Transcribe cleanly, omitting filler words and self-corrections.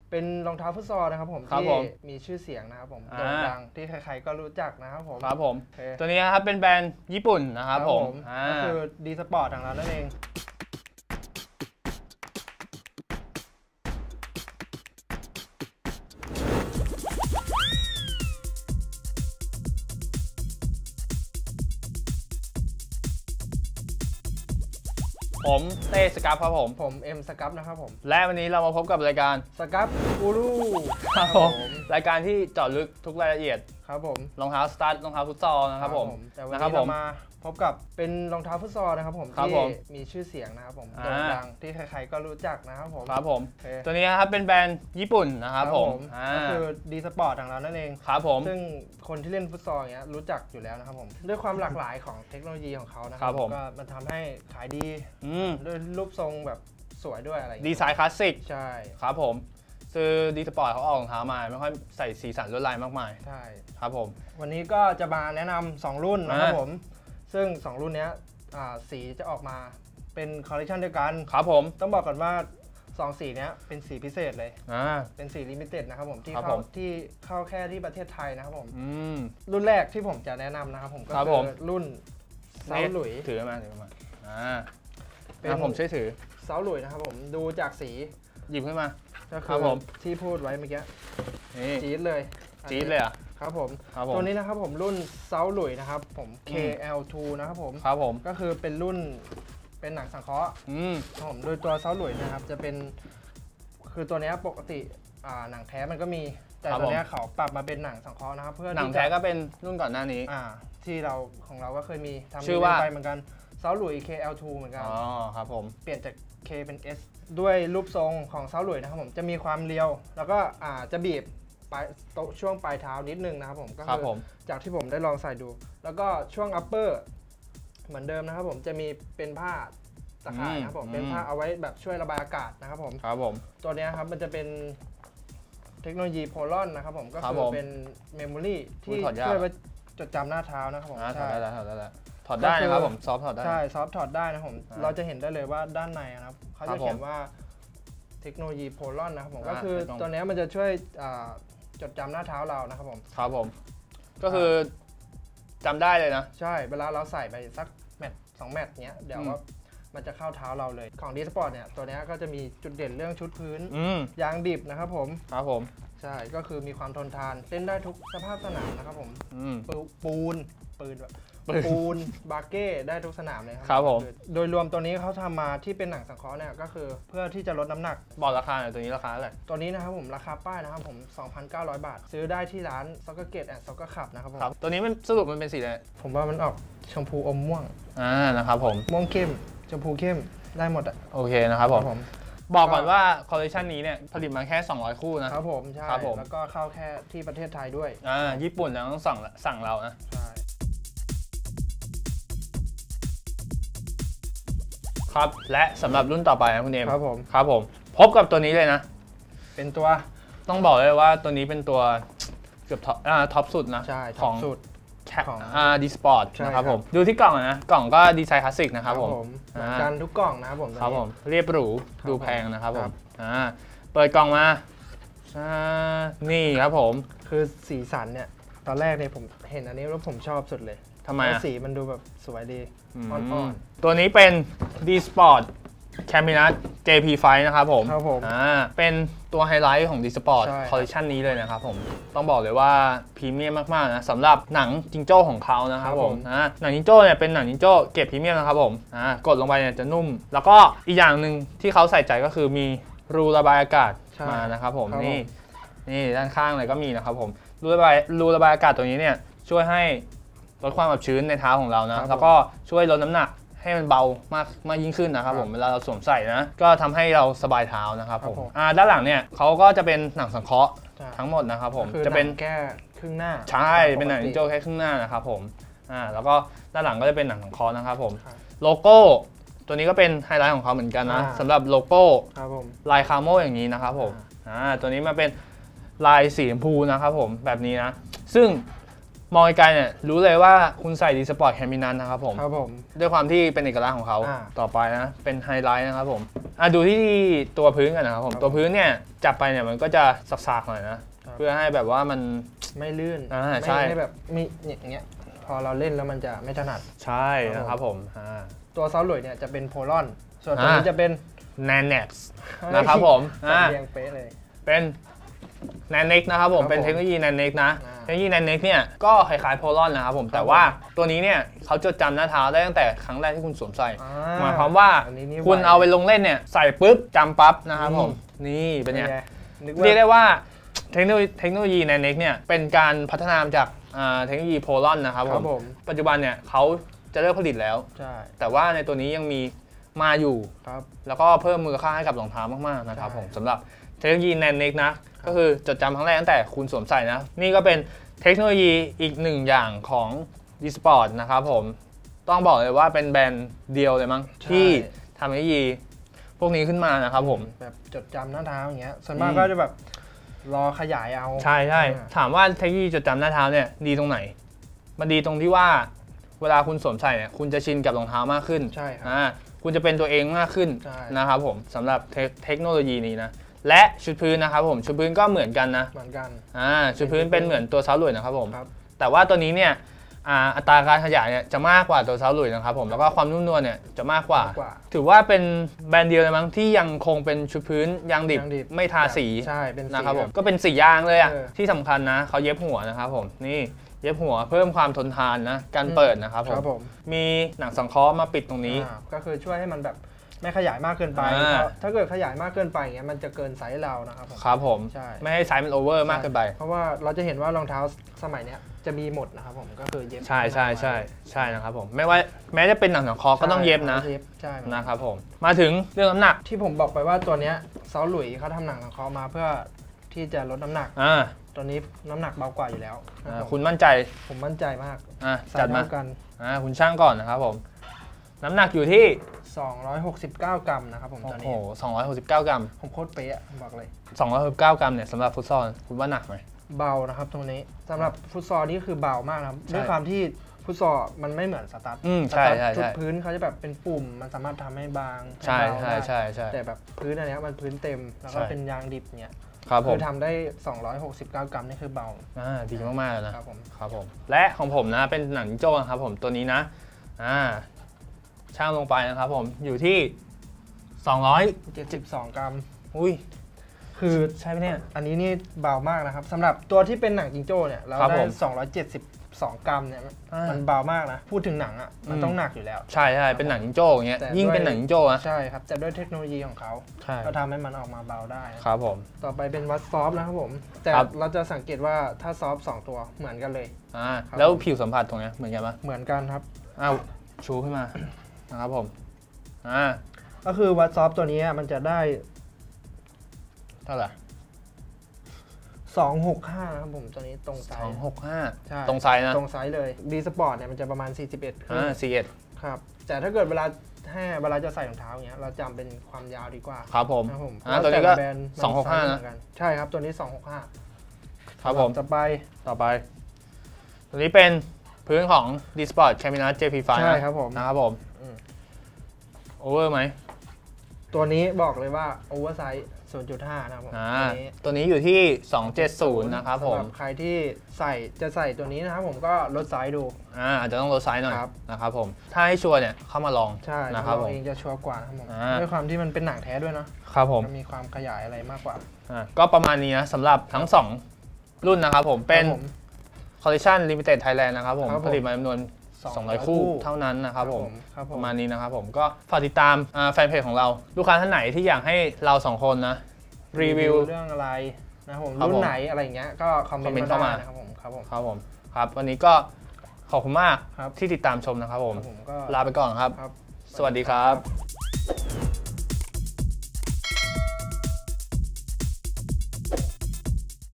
เป็นรองเท้าฟุตซอลนะครับผมที่มีชื่อเสียงนะครับผมโด่งดังที่ใครๆก็รู้จักนะครับผมครับผมตัวนี้ครับเป็นแบรนด์ญี่ปุ่นนะครับผมก็คือดีสปอร์ตของเรานั่นเองผมเต้สกัปครับผมเอ็มสกัปนะครับผมและวันนี้เรามาพบกับรายการสกัปกูรูครับผมรายการที่เจาะลึกทุกรายละเอียดครับผมรองเท้าสตาร์ทรองเท้าฟุตซอลนะครับผมแต่วันนี้เรามาพบกับเป็นรองเท้าฟุตซอลนะครับผมที่มีชื่อเสียงนะครับผมโด่งดังที่ใครๆก็รู้จักนะครับผมครับผมตัวนี้ครับเป็นแบรนด์ญี่ปุ่นนะครับผมก็คือดีสปอร์ตของเรานั่นเองครับผมซึ่งคนที่เล่นฟุตซอลอย่างเงี้ยรู้จักอยู่แล้วนะครับผมด้วยความหลากหลายของเทคโนโลยีของเขานะครับก็มันทำให้ขายดีด้วยรูปทรงแบบสวยด้วยอะไรดีไซน์คลาสสิกใช่ครับผมคือดีสปอร์ตเขาออกรองเท้ามาไม่ค่อยใส่สีสันลวดลายมากมายใช่ครับผมวันนี้ก็จะมาแนะนำ2รุ่นนะครับผมซึ่ง2รุ่นนี้สีจะออกมาเป็นคอลเลคชันเดียวกันครับผมต้องบอกก่อนว่า2สีนี้เป็นสีพิเศษเลยเป็นสีลิมิเต็ดนะครับผมที่เข้าแค่ที่ประเทศไทยนะครับผมรุ่นแรกที่ผมจะแนะนำนะครับผมก็คือรุ่นเซาหลุยถือมาเป็นผมช่วยถือเซาหลุยนะครับผมดูจากสีหยิบขึ้นมาก็คือที่พูดไว้เมื่อกี้จี๊ดเลยอ่ะครับผมตัวนี้นะครับผมรุ่นเซาหลุยนะครับผม KL2 นะครับผมครับผมก็คือเป็นรุ่นเป็นหนังสังเคราะห์ผมโดยตัวเซาหลุยนะครับจะเป็นคือตัวนี้ปกติหนังแท้มันก็มีแต่ตัวนี้เขาปรับมาเป็นหนังสังเคราะห์นะครับเพื่อหนังแท้ก็เป็นรุ่นก่อนหน้านี้ที่เราของเราก็เคยมีทำชื่อว่าไปเหมือนกันเซาหลุย KL2 เหมือนกันครับผมเปลี่ยนจาก K เป็น S ด้วยรูปทรงของเซาหลุยนะครับผมจะมีความเรียวแล้วก็จะบีบช่วงปลายเท้านิดนึงนะครับผมก็คือจากที่ผมได้ลองใส่ดูแล้วก็ช่วงอัปเปอร์เหมือนเดิมนะครับผมจะมีเป็นผ้าตะข่ายนะครับผมเป็นผ้าเอาไว้แบบช่วยระบายอากาศนะครับผมตัวนี้ครับมันจะเป็นเทคโนโลยีโพลอนนะครับผมก็คือเป็นเมมโมรี่ที่ช่วยจดจำหน้าเท้านะครับผมถอดได้นะครับผมซอฟถอดได้ใช่ซอฟถอดได้นะผมเราจะเห็นได้เลยว่าด้านในนะครับเขาจะเขียนว่าเทคโนโลยีโพลอนนะครับผมก็คือตัวนี้มันจะช่วยจดจำหน้าเท้าเรานะครับผมครับผมก็คือจำได้เลยนะใช่เวลาเราใส่ไปสักแมตช์2 แมตช์เนี้ยเดี๋ยวว่ามันจะเข้าเท้าเราเลยของดีสปอร์ตเนี่ยตัวนี้ก็จะมีจุดเด่นเรื่องชุดพื้นยางดิบนะครับผมครับผมใช่ก็คือมีความทนทานเล่นได้ทุกสภาพสนามนะครับผมปูนบาเก้ได้ทุกสนามเลยครับผมโดยรวมตัวนี้เขาทำมาที่เป็นหนังสังเคราะห์เนี่ยก็คือเพื่อที่จะลดน้ำหนักบอกราคาหน่อยตัวนี้ราคาเท่าไหร่ตัวนี้นะครับผมราคาป้ายนะครับผม 2,900 บาทซื้อได้ที่ร้านซ็อกเกอร์เกตแอนด์ซ็อกเกอร์คับนะครับผมตัวนี้มันสรุปมันเป็นสีอะไรผมว่ามันออกชมพูอมม่วงนะครับผมม่วงเข้มชมพูเข้มได้หมดโอเคนะครับผมบอกก่อนว่าคอลเลคชันนี้เนี่ยผลิตมาแค่200คู่นะครับผมใช่แล้วก็เข้าแค่ที่ประเทศไทยด้วยญี่ปุ่นต้องสั่งเรานะใช่ครับและสำหรับรุ่นต่อไปนะคุณเอมครับผมพบกับตัวนี้เลยนะเป็นตัวต้องบอกเลยว่าตัวนี้เป็นตัวเกือบท็อปสุดนะของดีสปอร์ตนะครับผมดูที่กล่องนะกล่องก็ดีไซน์คลาสสิกนะครับผมเหมือนกันทุกกล่องนะครับผมเรียบหรูดูแพงนะครับผมเปิดกล่องมานี่ครับผมคือสีสันเนี่ยตอนแรกเนี่ยผมเห็นอันนี้แล้วผมชอบสุดเลยทำไมสีมันดูแบบสวยดีอ่อนๆตัวนี้เป็น D-Sport Caminat JP5 นะครับผมเป็นตัวไฮไลท์ของ D-Sport คอลเลคชันนี้เลยนะครับผมต้องบอกเลยว่าพรีเมียมมากๆนะสำหรับหนังจิงโจ้ของเขานะครับผมหนังจิงโจ้เนี่ยเป็นหนังจิงโจ้เกรดพรีเมียมนะครับผมกดลงไปเนี่ยจะนุ่มแล้วก็อีกอย่างหนึ่งที่เขาใส่ใจก็คือมีรูระบายอากาศมานะครับผมนี่ด้านข้างเลยก็มีนะครับผมรูระบายอากาศตัวนี้เนี่ยช่วยให้ลดความอับชื้นในเท้าของเรานะแล้วก็ช่วยลดน้ำหนักให้มันเบามากยิ่งขึ้นนะครับผมเวลาเราสวมใส่นะก็ทำให้เราสบายเท้านะครับผมด้านหลังเนี่ยเขาก็จะเป็นหนังสังเคราะห์ทั้งหมดนะครับผมจะเป็นแค่ครึ่งหน้าใช่เป็นหนังจิงโจ้แค่ครึ่งหน้านะครับผมแล้วก็ด้านหลังก็จะเป็นหนังสังเคราะห์นะครับผมโลโก้ตัวนี้ก็เป็นไฮไลท์ของเขาเหมือนกันนะสำหรับโลโก้ลายคาโมอย่างนี้นะครับผมตัวนี้มาเป็นลายสีชมพูนะครับผมแบบนี้นะซึ่งมองไกลๆเนี่ยรู้เลยว่าคุณใส่ดีสปอร์ตแคมินันนะครับผมครับผมด้วยความที่เป็นเอกลักษณ์ของเขาต่อไปนะเป็นไฮไลท์นะครับผมดูที่ตัวพื้นกันนะครับผมตัวพื้นเนี่ยจับไปเนี่ยมันก็จะสักๆหน่อยนะเพื่อให้แบบว่ามันไม่ลื่นใช่ไม่แบบมีอย่างเงี้ยพอเราเล่นแล้วมันจะไม่ถนัดใช่นะครับผมตัวเซาหลุยเนี่ยจะเป็นโพลอนส่วนตัวนี้จะเป็นแนนเน็กซ์นะครับผมเรียงเป๊ะเลยเป็นแนนเน็กนะครับผมเป็นเทคโนโลยีแนนเน็กนะเทคโนโลยีแนนเน็กเนี่ยก็คล้ายๆโพลอนนะครับผมแต่ว่าตัวนี้เนี่ยเขาจดจำหน้าเท้าได้ตั้งแต่ครั้งแรกที่คุณสวมใส่หมายความว่าคุณเอาไปลงเล่นเนี่ยใส่ปุ๊บจำปั๊บนะครับผมนี่เป็นไงเรียกได้ว่าเทคโนโลยีแนนเน็กเนี่ยเป็นการพัฒนาจากเทคโนโลยีโพลอนนะครับผมปัจจุบันเนี่ยเขาจะเลิกผลิตแล้วแต่ว่าในตัวนี้ยังมีมาอยู่แล้วก็เพิ่มมูลค่าให้กับรองเท้ามากๆนะครับผมสำหรับเทคโนโลยีแนนเน็กนะก็คือจดจำครั้งแรกตั้งแต่คุณสวมใส่นะนี่ก็เป็นเทคโนโลยีอีกหนึ่งอย่างของ D-Sport นะครับผมต้องบอกเลยว่าเป็นแบรนด์เดียวเลยมั้งที่ทำเทคโนโลยีพวกนี้ขึ้นมานะครับผมแบบจดจำหน้าเท้าอย่างเงี้ยส่วนมากก็จะแบบรอขยายเอาใช่ถามว่าเทคโนโลยีจดจำหน้าเท้าเนี่ยดีตรงไหนมันดีตรงที่ว่าเวลาคุณสวมใส่เนี่ยคุณจะชินกับรองเท้ามากขึ้นใช่ครับคุณจะเป็นตัวเองมากขึ้นนะครับผมสำหรับเทคโนโลยีนี้นะและชุดพื้นนะครับผมชุดพื้นก็เหมือนกันนะเหมือนกันชุดพื้นเป็นเหมือนตัวเซาหลุยนะครับผมแต่ว่าตัวนี้เนี่ยอัตราการขยายเนี่ยจะมากกว่าตัวเซาหลุยนะครับผมแล้วก็ความนุ่มนวลเนี่ยจะมากกว่าถือว่าเป็นแบรนด์เดียวเลยมั้งที่ยังคงเป็นชุดพื้นยางดิบไม่ทาสีนะครับผมก็เป็นสียางเลยที่สำคัญนะเขาเย็บหัวนะครับผมนี่เย็บหัวเพิ่มความทนทานนะการเปิดนะครับผมมีหนังสังเคราะห์มาปิดตรงนี้ก็คือช่วยให้มันแบบไม่ขยายมากเกินไปถ้าเกิดขยายมากเกินไปอย่างเงี้ยมันจะเกินไซส์เรานะครับครับผมไม่ให้ไซส์มันโอเวอร์มากเกินไปเพราะว่าเราจะเห็นว่ารองเท้าสมัยเนี้ยจะมีหมดนะครับผมก็คือเย็บใช่นะครับผมไม่ว่าแม้จะเป็นหนังสังเคราะห์ก็ต้องเย็บนะนะครับผมมาถึงเรื่องน้ำหนักที่ผมบอกไปว่าตัวเนี้ยเซาหลุยเขาทำหนังสังเคราะห์มาเพื่อที่จะลดน้ำหนักตัวนี้น้ำหนักเบากว่าอยู่แล้วคุณมั่นใจผมมั่นใจมากจัดมากันคุณช่างก่อนนะครับผมน้ำหนักอยู่ที่ 269 กรัมนะครับผมตอนนี้ 269 กรัมผมโคตรเป๊ะบอกเลย 269 กรัมเนี่ยสำหรับฟุตซอลคุณว่าหนักไหมเบานะครับตรงนี้สำหรับฟุตซอลนี่คือเบามากนะครับด้วยความที่ฟุตซอลมันไม่เหมือนสตั๊ดชุดพื้นเขาจะแบบเป็นปุ่มมันสามารถทำให้บางใช่แต่แบบพื้นอันนี้มันพื้นเต็มแล้วก็เป็นยางดิบเนี่ยคือทำได้269 กรัมนี่คือเบาดีมากๆเลยนะครับผมและของผมนะเป็นหนังโจ้ครับผมตัวนี้นะช่างลงไปนะครับผมอยู่ที่ 272 กรัมอุ้ยคือใช่ไหมเนี่ยอันนี้นี่เบามากนะครับสำหรับตัวที่เป็นหนังจิงโจ้เนี่ยเราได้272 กรัมเนี่ยมันเบามากนะพูดถึงหนังอ่ะมันต้องหนักอยู่แล้วใช่เป็นหนังจิงโจ้อย่างเงี้ยยิ่งเป็นหนังจิงโจ้นะใช่ครับแต่ด้วยเทคโนโลยีของเขาก็ทำให้มันออกมาเบาได้ครับผมต่อไปเป็นวัดซอฟนะครับผมแต่เราจะสังเกตว่าถ้าซอฟ2ตัวเหมือนกันเลยแล้วผิวสัมผัสตรงนี้เหมือนกันปะเหมือนกันครับชูขึ้นมานะครับผมก็คือวัดซอฟตัวนี้มันจะได้เท่าไหร่ 265นะครับผมตัวนี้ตรงไซส์ 265ตรงไซส์นะตรงไซส์เลยดีสปอร์ตเนี่ยมันจะประมาณ41ครับแต่ถ้าเกิดเวลาจะใส่รองเท้าอย่างเงี้ยเราจำเป็นความยาวดีกว่าครับผมตัวนี้ก็265นะใช่ครับตัวนี้265 ครับผมต่อไปตัวนี้เป็นพื้นของ D-Sport Camina JP5 ใช่ครับผมนะครับผมโอเวอร์ไหมตัวนี้บอกเลยว่าโอเวอร์ไซส์ 0.5 นะครับผมตัวนี้อยู่ที่270นะครับผมใครที่จะใส่ตัวนี้นะครับผมก็ลดไซส์ดูอาจจะต้องลดไซส์หน่อยนะครับผมถ้าให้ชัวร์เนี่ยเข้ามาลองใช่นะครับผมเองจะชัวร์กว่านะครับผมด้วยความที่มันเป็นหนังแท้ด้วยนะครับผมมีความขยายอะไรมากกว่าก็ประมาณนี้นะสำหรับทั้ง2รุ่นนะครับผมเป็น Collection Limited Thailand นะครับผมผลิตมาจำนวน200 คู่เท่านั้นนะครับผมประมาณนี้นะครับผมก็ฝากติดตามแฟนเพจของเราลูกค้าท่านไหนที่อยากให้เรา2คนนะรีวิวเรื่องอะไรนะครับผมรุ่นไหนอะไรอย่างเงี้ยก็คอมเมนต์เข้ามานะครับผมครับวันนี้ก็ขอบคุณมากที่ติดตามชมนะครับผมลาไปก่อนครับสวัสดีครับ